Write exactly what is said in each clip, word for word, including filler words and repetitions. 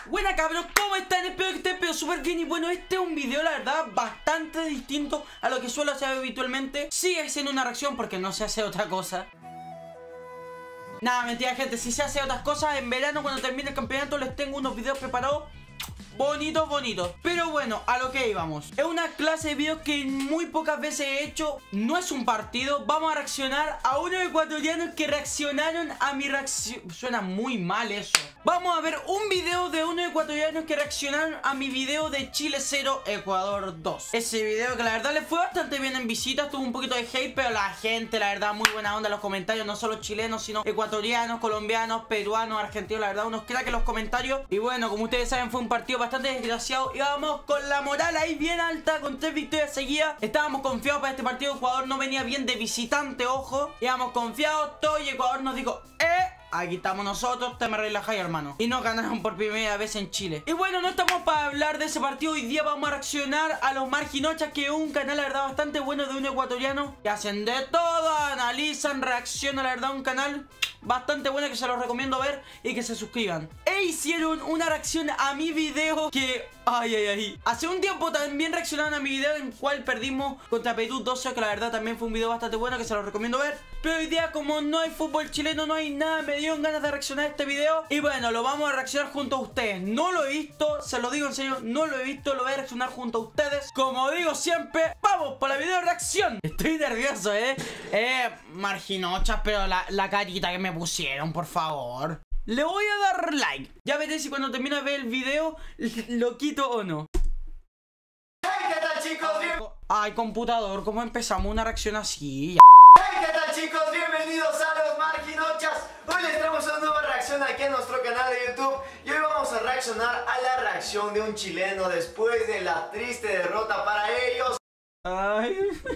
Buena cabros, ¿cómo están? Espero que estén pero súper bien. Y bueno, este es un video, la verdad, bastante distinto a lo que suelo hacer habitualmente. Sigue siendo una reacción porque no se hace otra cosa. Nada, mentira gente, si se hace otras cosas en verano cuando termine el campeonato les tengo unos videos preparados bonitos, bonitos. Pero bueno, a lo que íbamos. Es una clase de videos que muy pocas veces he hecho. No es un partido. Vamos a reaccionar a unos ecuatorianos que reaccionaron a mi reacción. Suena muy mal eso. Vamos a ver un video de unos ecuatorianos que reaccionaron a mi video de Chile cero, Ecuador dos. Ese video que la verdad le fue bastante bien en visitas. Tuvo un poquito de hate, pero la gente, la verdad, muy buena onda en los comentarios. No solo chilenos, sino ecuatorianos, colombianos, peruanos, argentinos. La verdad, unos cracks en los comentarios. Y bueno, como ustedes saben, fue un partido bastante desgraciado. Íbamos con la moral ahí bien alta, con tres victorias seguidas. Estábamos confiados para este partido. Ecuador no venía bien de visitante, ojo. Íbamos confiados, todo, y Ecuador nos dijo, eh... aquí estamos nosotros, te me relajáis, hermano. Y nos ganaron por primera vez en Chile. Y bueno, no estamos para hablar de ese partido. Hoy día vamos a reaccionar a los Marginochas, que es un canal, la verdad, bastante bueno de un ecuatoriano que hacen de todo, analizan, reaccionan, la verdad, un canal bastante bueno que se los recomiendo ver y que se suscriban. E hicieron una reacción a mi video que... ay, ay, ay. Hace un tiempo también reaccionaron a mi video en cual perdimos contra Perú doce, que la verdad también fue un video bastante bueno que se los recomiendo ver. Pero hoy día, como no hay fútbol chileno, no hay nada, me dieron ganas de reaccionar a este video. Y bueno, lo vamos a reaccionar junto a ustedes. No lo he visto, se lo digo en serio, no lo he visto, lo voy a reaccionar junto a ustedes. Como digo siempre, vamos por la video reacción. Estoy nervioso, eh Eh, Marginochas, pero la, la carita que me pusieron, por favor. Le voy a dar like. Ya veré si cuando termine de ver el video lo quito o no. Hey, ¿qué tal, chicos? Bien... Ay, computador, ¿cómo empezamos una reacción así? Hey, ¿qué tal, chicos? Bienvenidos a los Marginochas. Hoy les traemos una nueva reacción aquí en nuestro canal de YouTube. Y hoy vamos a reaccionar a la reacción de un chileno después de la triste derrota para ellos. Ay.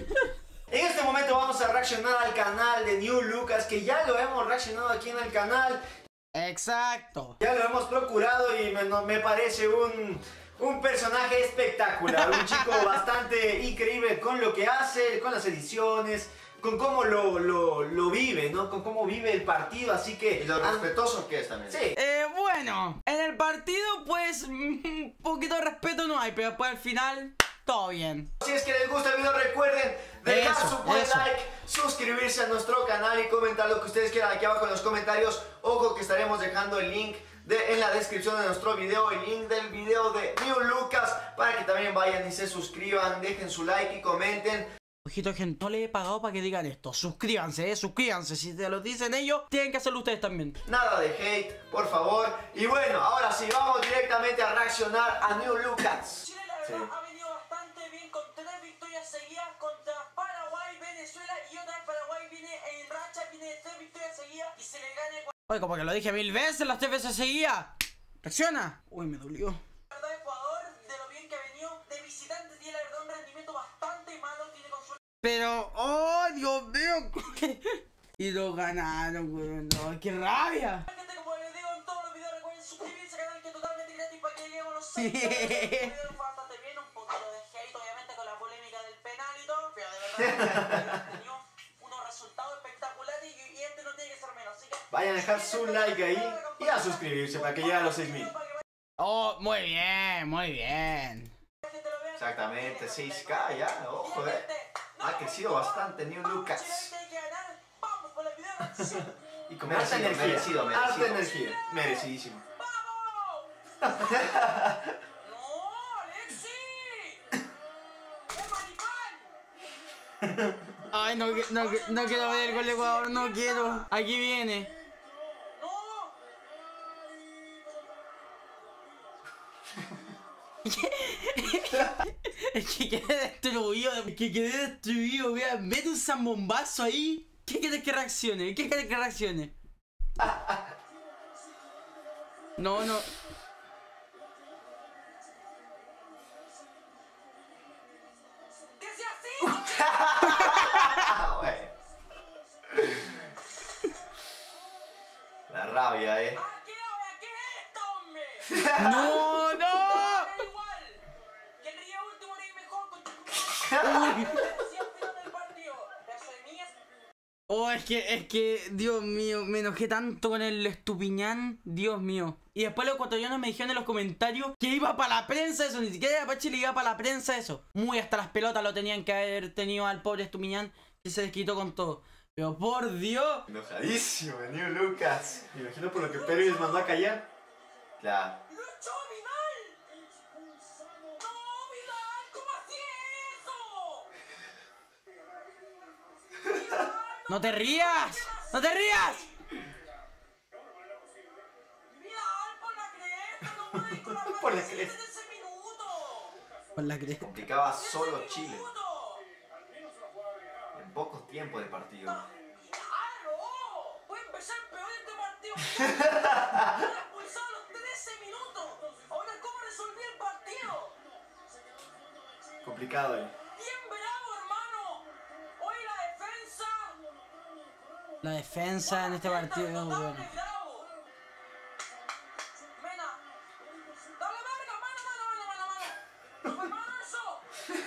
En este momento vamos a reaccionar al canal de New Lucas, que ya lo hemos reaccionado aquí en el canal. Exacto. Ya lo hemos procurado y me, no, me parece un, un personaje espectacular. Un chico bastante increíble con lo que hace, con las ediciones, con cómo lo, lo, lo vive, ¿no? Con cómo vive el partido, así que... Y lo respetuoso que es también. Sí. Eh, bueno, en el partido pues un poquito de respeto no hay, pero después al final... todo bien. Si es que les gusta el video, recuerden dejar Eso, su buen eso. like, suscribirse a nuestro canal y comentar lo que ustedes quieran aquí abajo en los comentarios. Ojo que estaremos dejando el link de, en la descripción de nuestro video, el link del video de New Lucas, para que también vayan y se suscriban, dejen su like y comenten. Ojito, gente, no le he pagado para que digan esto. Suscríbanse, eh, suscríbanse. Si te lo dicen ellos, tienen que hacerlo ustedes también. Nada de hate, por favor. Y bueno, ahora sí, vamos directamente a reaccionar a New Lucas. Chile, la verdad, ha venido bastante bien con tres victorias seguidas contra Paraguay, Venezuela y otra vez Paraguay viene en racha, viene de tres victorias seguidas y se le gana Ecuador. Oye, como que lo dije mil veces, las tres veces seguía. Reacciona. Uy, me dolió. La verdad, Ecuador, de lo bien que ha venido, de visitante tiene la verdad un rendimiento bastante malo, tiene con suerte. Pero, oh, Dios mío. Y lo ganaron, weón. No, qué rabia. Gente, como les digo en todos los videos, recuerden suscribirse al canal que es totalmente gratis para que lleguemos a los seis millones. El video fue bastante bien, un poquito de hate, obviamente, con la polémica del penal y todo, pero de verdad hemos tenido unos resultados espectaculares y, y este no tiene que ser menos. Así que Vayan a dejar su like ahí y a suscribirse para que lleguen a los seis mil. Oh, muy bien, muy bien. Exactamente, seis K ya, ojo, eh. Ha crecido bastante New Lucas. Vamos con la video reacción. Y con harta Merecido, energía, merecido, merecido. harta energía, merecidísimo. ¡Vamos! ¡No, Alexi! ¡Un maricón! Ay, no, no, no quiero ver el gol de Ecuador, no quiero. Aquí viene. ¡No! Es que quedé destruido, es que quedé destruido, vean, mete un zambombazo ahí. ¿Qué quieres que reaccione? ¿Qué quieres que reaccione? No, no. ¡Que sea así! Ah, güey. La rabia, eh. ¡Aquí, aquí es esto, hombre! No, no. Da igual. Que el día último era mejor con tu... Uy. Siempre en el partido. Las semillas Oh, es que, es que, Dios mío, me enojé tanto con el Estupiñán, Dios mío. Y después los ecuatorianos me dijeron en los comentarios que iba para la prensa eso, ni siquiera iba para Chile, iba para la prensa eso. Muy hasta las pelotas lo tenían que haber tenido al pobre Estupiñán, que se desquitó con todo. Pero por Dios. Enojadísimo, New Lucas. Me imagino por lo que Perry les mandó a callar. Claro. ¡Lo echó Vidal! ¡No, Vidal! ¿Cómo hacía eso? ¡Vidal! ¡No te rías! ¡No te rías! ¡Vidal, por la cresta! ¡No puede ir con la Por la cresta cresta. de ese minuto! Por la cresta. Complicaba solo ¡Ese Chile. minuto! En poco tiempo de partido. ¡Claro! Puede empezar peor este partido. ¡Han expulsado los trece minutos! Ahora, ¿cómo resolví el partido? Complicado, eh. ¡Bien bravo, hermano! Hoy la defensa... La defensa en este partido es muy Notable, buena. bravo. Mena. Dale verga, mano, mano, mano, mano, mano. ¿No fue mano eso?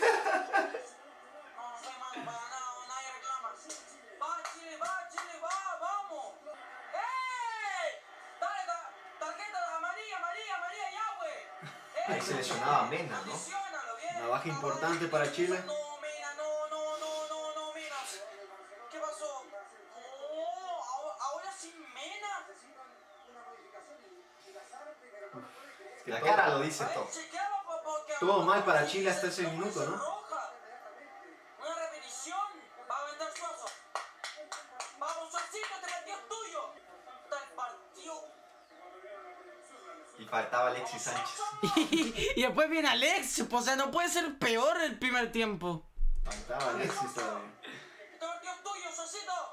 No, no fue mano para nada, nadie reclama. Va, Chile, va, Chile, va, vamos. ¡Ey! Dale, ta- tarjeta amarilla, amarilla, amarilla, ya, güey. Ahí se lesionaba Mena, ¿no? Condiciónalo, bien. Una baja importante para Chile. No, Mena, no, no, no, no, no, Mena. ¿Qué pasó? Oh, ahora, ahora sin Mena. Es que la cara lo dice A ver, todo. chequealo, pa- porque Estuvo a- mal para a- Chile hasta ese no puede minuto, ser ¿no? roja. Una repetición. Va a aventar Suazo. Vamos, Suacito, este partido es tuyo. Está el partido. Y faltaba Alexis Sánchez. Y después viene Alex, o sea, no puede ser peor el primer tiempo. Faltaba Alexis todavía. Este partido es tuyo, Suacito.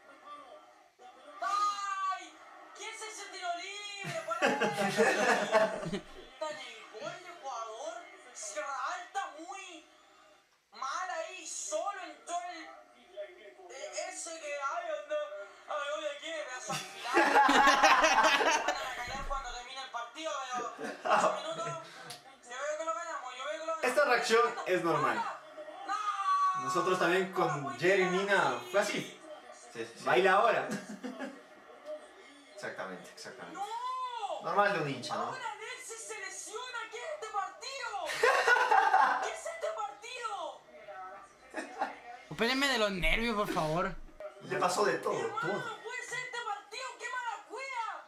¡Ay! ¿Quién se ese tiro libre? Por ahí. Está en el gol de Ecuador. Sierra Alta muy mal ahí. Solo entró el... eh, ese que... Ay, anda... Ay, oye, ¿quién? Me vas a afilar. Van a callar cuando termine el partido, pero... ocho minutos. Yo veo que lo ganamos, yo veo que lo ganamos. Esta reacción es normal. ¡No! Nosotros también con Jerry Mina fue así. Sí, sí, sí. Baila ahora. Exactamente, exactamente. ¡No! Normal de un hincha, ¿no? Ahora Alexis se lesiona. ¿Qué es este partido? ¿Qué es este partido? Espérenme de los nervios, por favor. Le pasó de todo, Hermano, todo. no puede ser este partido. ¡Qué mala cuida!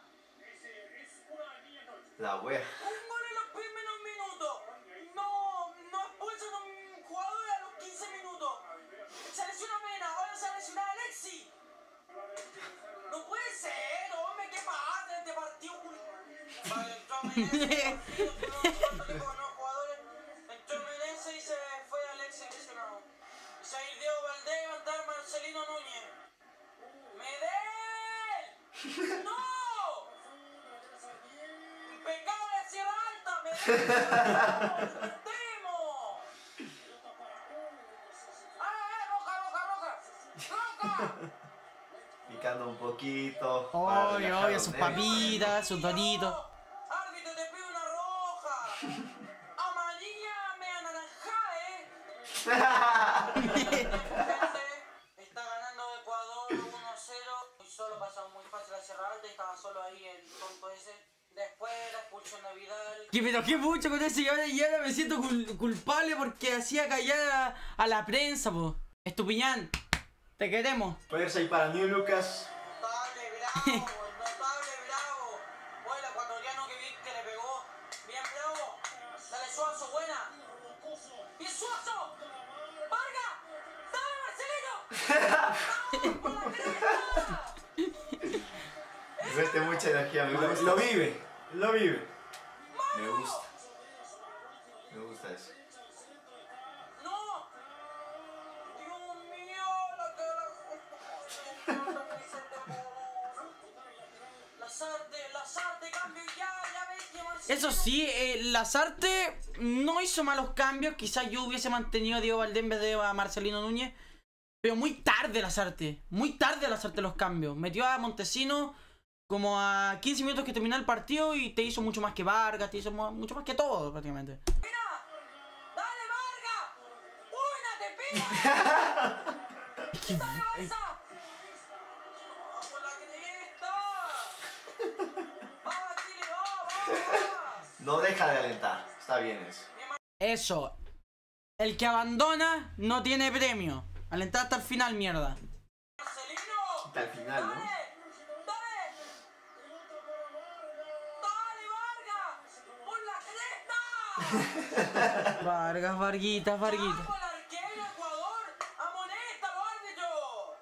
La wea. Un gol en los primeros minutos. No, no expulsan a un jugador a los quince minutos. Se lesiona Mena, ahora se lesiona Alexis. No puede ser, hombre, ¿qué pasa en este partido? Vale, entró Menezes, con los jugadores. Entró Menezes y se fue Alexis lesionado. Se ha ido Diego Valdés y va a entrar Marcelino Núñez. ¡Medel! ¡No! ¡Impecable Sierra Alta! ¡Medel! ¡Perdemos! ¡Ah, eh! ¡Roja, roja, roja! ¡Roja! Picando un poquito. para Obvio, relajar obvio, los sus nervios. papitas, sus doritos. ¡Árbitro, te pido una roja! ¡Amarilla me anaranjada, eh! Está ganando Ecuador uno a cero. Y solo pasaba muy fácil a Sierra Alta y estaba solo ahí el tonto ese. Después la expulsión de Vidal. Que me enojé mucho con eso y ahora, y ahora me siento cul- culpable porque hacía callar a, a la prensa, po. Estupiñán, te queremos. Ponerse ahí para New Lucas. Notable, bravo, notable, bravo. Oye, el ecuatoriano que vi que le pegó. Bien, bravo. Dale, Suazo, buena. ¡Bien, Suazo! ¡Varga! ¡Dale, Marcelino! ¡No! ¡Por la cresta! Vete mucha energía, me Lo, gusta. lo vive, lo vive. Me gusta. Me gusta eso. ¡No! ¡Dios mío! La cara. Lazarte, Lazarte, cambio ya, ya ves que Marcelino. Eso sí, eh, Lazarte no hizo malos cambios. Quizás yo hubiese mantenido a Diego Valdés en vez de a Marcelino Núñez. Pero muy tarde Lazarte. Muy tarde Lazarte los cambios. Metió a Montesino como a quince minutos que terminó el partido y te hizo mucho más que Vargas, te hizo mu- mucho más que todo prácticamente. ¡Mira! ¡Dale, Varga! ¡Una te pega! ¡Dale, Balsa! no deja de alentar. Está bien eso. Eso. El que abandona no tiene premio. Alentar hasta el final, mierda. Marcelino. Hasta el final, ¿no? Dale, dale. Dale, Vargas. Por la cresta. Vargas, Varguitas, Varguitas. Vamos al arquero, Ecuador. Amonéstalo, árbitro.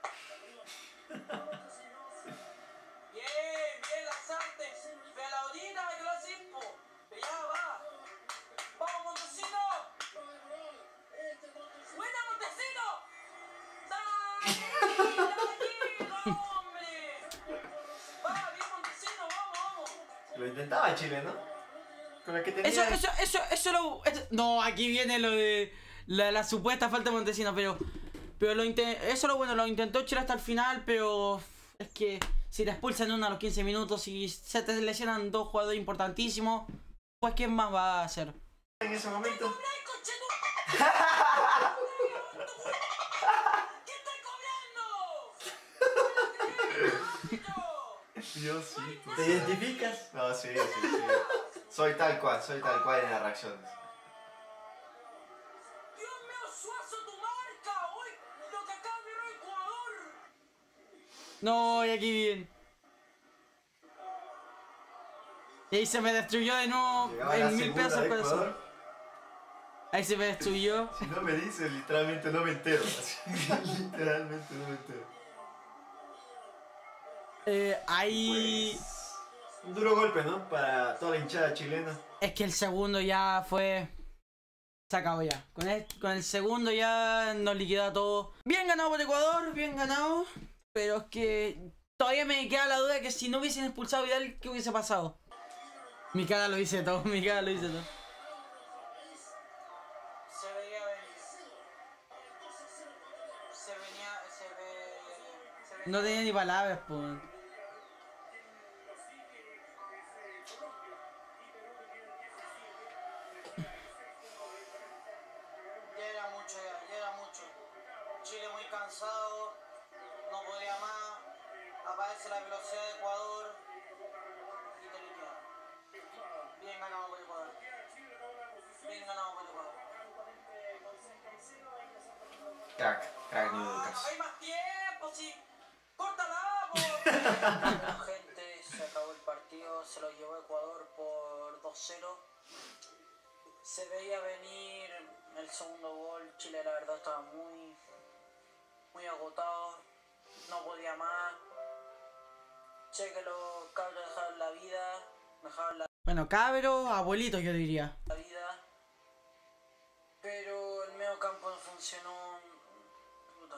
Bien, bien, Lazarte. Ve a la orilla, que lo hacimos. Ya va. Vamos, Montesino. ¡Buena, Montesino! ¡Dale! ¡Dale, hombre! ¡Va, bien, Montesino! ¡Vamos, vamos! Lo intentaba Chile, ¿no? Con la que tenía... Eso, eso, eso, eso lo... eso- no, aquí viene lo de la, la supuesta falta de Montesino, pero... Pero lo inte- eso lo bueno, lo intentó Chile hasta el final, pero... Es que si te expulsan uno a los quince minutos y se te lesionan dos jugadores importantísimos, pues ¿quién más va a hacer? En ese momento... ¡Cobráis, conchetum! ¿Qué estás cobrando? Diosito. ¿Te identificas? No, sí, sí, sí. Soy tal cual, soy tal cual en las reacciones. ¡Dios mío, Suazo, tu marca! ¡Uy! ¡Lo que acaba de ver Ecuador! No, y aquí bien. Y ahí se me destruyó de nuevo Llegaba la en mil segunda pedazos el de corazón. Ecuador. Ahí se me destruyó. Si no me dices, literalmente no me entero. Así, literalmente no me entero. Eh, ahí... Un duro golpe, ¿no? Para toda la hinchada chilena. Es que el segundo ya fue... Se acabó ya. Con el, con el segundo ya nos liquidó a todos. Bien ganado por Ecuador, bien ganado. Pero es que todavía me queda la duda de que si no hubiesen expulsado a Vidal, ¿qué hubiese pasado? Mi cara lo dice todo, mi cara lo dice todo. Se veía venir. Se venía, se ve... Se venía. No tenía ni palabras, pues. Ya era mucho, ya, ya era mucho. Chile muy cansado, no podía más. Aparece la velocidad de Ecuador y te liquida. Bien ganado por Ecuador. Bien ganado por Ecuador. Crack, crack New Ah, Lucas. hay más tiempo, sí. ¡Córtala, po! Bueno, gente, se acabó el partido, se lo llevó Ecuador por dos cero. Se veía venir el segundo gol, Chile la verdad estaba muy, muy agotado, no podía más. Sé que los cabros dejaron la vida, dejaron la Bueno, cabros, abuelitos yo diría. vida, pero el medio campo no funcionó. Puta.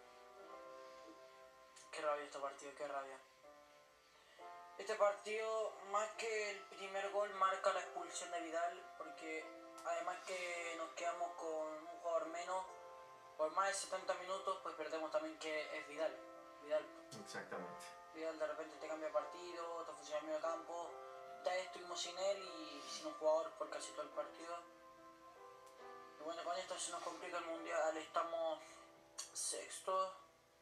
Qué rabia este partido, qué rabia. Este partido, más que el primer gol, marca la expulsión de Vidal, porque además que nos quedamos con un jugador menos, por más de setenta minutos, pues perdemos también que es Vidal. Vidal, Exactamente. Vidal de repente te cambia partido, te funciona el medio campo. Esta vez estuvimos sin él y sin un jugador por casi todo el partido. Y bueno, con esto se nos complica el mundial, estamos sexto.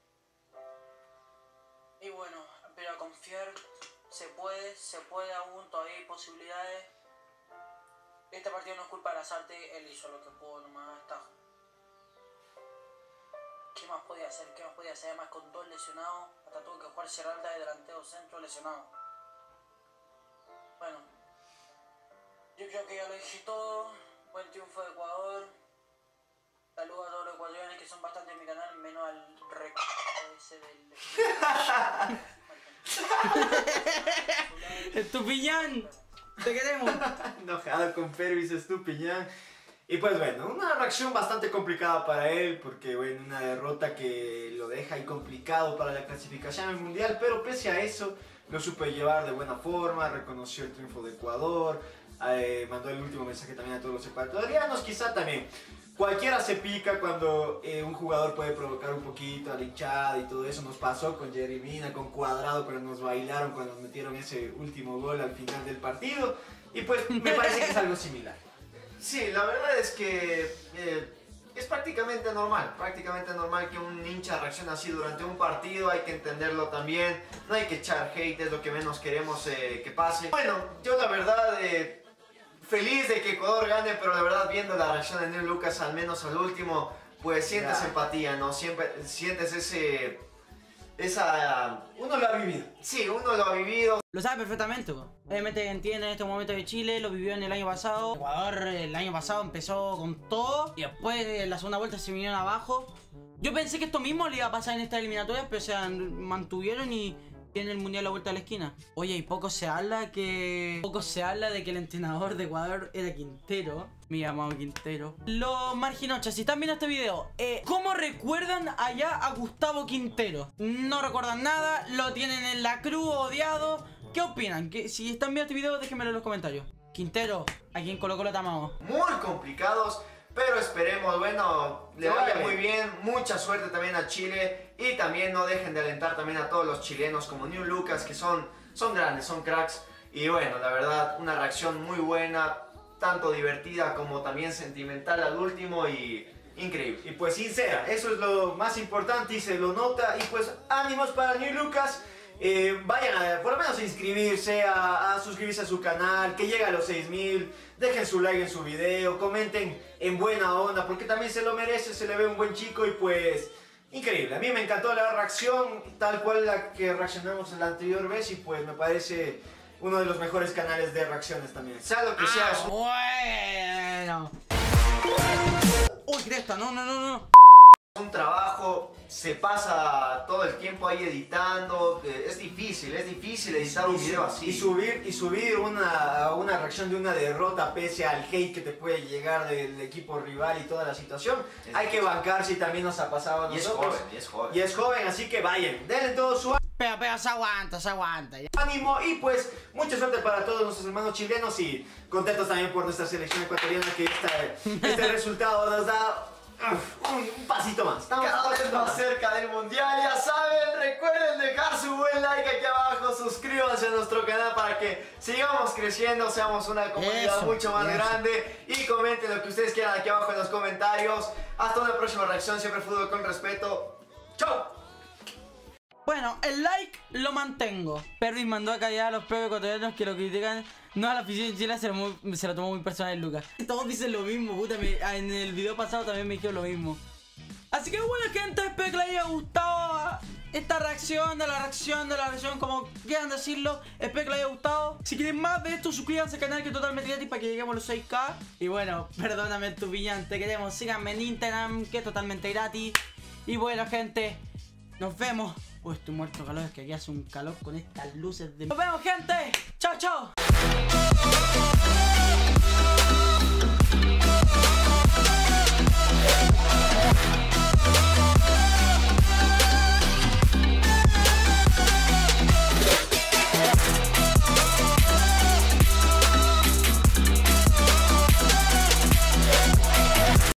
Y bueno, pero a confiar, se puede, se puede aún, todavía hay posibilidades. Este partido no es culpa de Lazarte, él hizo lo que pudo nomás, está. ¿Qué más podía hacer? ¿Qué más podía hacer? Además con dos lesionados, hasta tuvo que jugar Serralda de delantero centro lesionado. Bueno, yo creo que ya lo dije todo. Buen triunfo de Ecuador. Saludos a todos los ecuatorianos que son bastante en mi canal, menos al rec ese del... ¡Estupiñán! ¡Te queremos! Enojado con Pervis Estupiñán. Y pues bueno, una reacción bastante complicada para él, porque bueno, una derrota que lo deja ahí complicado para la clasificación al mundial, pero pese a eso lo supo llevar de buena forma, reconoció el triunfo de Ecuador, eh, mandó el último mensaje también a todos los ecuatorianos, quizá también. Cualquiera se pica cuando eh, un jugador puede provocar un poquito a la hinchada y todo eso. Nos pasó con Jerry Mina, con Cuadrado, cuando nos bailaron, cuando nos metieron ese último gol al final del partido. Y pues me parece que es algo similar. Sí, la verdad es que eh, es prácticamente normal, prácticamente normal que un hincha reaccione así durante un partido, hay que entenderlo también, no hay que echar hate, es lo que menos queremos eh, que pase. Bueno, yo la verdad... Eh, feliz de que Ecuador gane, pero la verdad viendo la reacción de New Lucas, al menos al último, pues sientes Ya. empatía, ¿no? Siempre sientes ese... esa... Uno lo ha vivido. Sí, uno lo ha vivido. Lo sabe perfectamente, po. Obviamente entiende en este momento de Chile, lo vivió en el año pasado. Ecuador el año pasado empezó con todo y después en la segunda vuelta se vinieron abajo. Yo pensé que esto mismo le iba a pasar en esta eliminatoria, pero se mantuvieron y tienen el mundial a la vuelta de la esquina. Oye, y poco se habla que... Poco se habla de que el entrenador de Ecuador era Quintero. Mi llamado Quintero. Los marginochas, si están viendo este video, eh, ¿cómo recuerdan allá a Gustavo Quintero? No recuerdan nada, lo tienen en la cruz, odiado. ¿Qué opinan? Que si están viendo este video, déjenmelo en los comentarios. Quintero, a quien colocó la tamamos. Muy complicados, pero esperemos, bueno, le Se vaya vaya muy bien. Mucha suerte también a Chile. Y también no dejen de alentar también a todos los chilenos como New Lucas, que son, son grandes, son cracks. Y bueno, la verdad, una reacción muy buena, tanto divertida como también sentimental al último y increíble. Y pues sincera, eso es lo más importante y se lo nota. Y pues ánimos para New Lucas. Eh, vayan a por lo menos a inscribirse, a, a suscribirse a su canal, que llegue a los seis mil. Dejen su like en su video, comenten en buena onda, porque también se lo merece, se le ve un buen chico y pues... Increíble, a mí me encantó la reacción, tal cual la que reaccionamos la anterior vez y pues me parece uno de los mejores canales de reacciones también. Sea lo que sea, es un- Bueno. Uy, cresta, no, no, no, no. un trabajo, se pasa todo el tiempo ahí editando, eh, es difícil, es difícil editar un Y su- video así. Y subir, y subir una, una reacción de una derrota pese al hate que te puede llegar del equipo rival y toda la situación. Es Hay que difícil. bancarse y también nos ha pasado a Y es nosotros. joven, y es joven. Y es joven, así que vayan, denle todo su Pero, pero se aguanta, se aguanta. Ya. ánimo y pues mucha suerte para todos nuestros hermanos chilenos y contentos también por nuestra selección ecuatoriana que esta- este resultado nos da uf, un, un pasito más. Estamos Cada un vez pasito más cerca del mundial, ya saben, recuerden dejar su buen like aquí abajo, suscríbanse a nuestro canal para que sigamos creciendo, seamos una comunidad Eso, mucho más eso. grande y comenten lo que ustedes quieran aquí abajo en los comentarios. Hasta una próxima reacción, siempre fútbol con respeto. ¡Chao! Bueno, el like lo mantengo. Pervis mandó a callar a los propios ecuatorianos que lo critican. No, a la afición en Chile se lo, muy- se lo tomó muy personal Lucas. Todos dicen lo mismo, puta. Me- en el video pasado también me dijeron lo mismo. Así que bueno, gente, espero que les haya gustado esta reacción de la reacción de la reacción, como quieran decirlo. Espero que les haya gustado. Si quieren más de esto, suscríbanse al canal, que es totalmente gratis, para que lleguemos a los seis K. Y bueno, perdóname tu villante, te queremos. Síganme en Instagram, que es totalmente gratis. Y bueno, gente, nos vemos. Uy, estoy muerto de calor, es que aquí hace un calor con estas luces de... Nos vemos, gente. Chao, chao.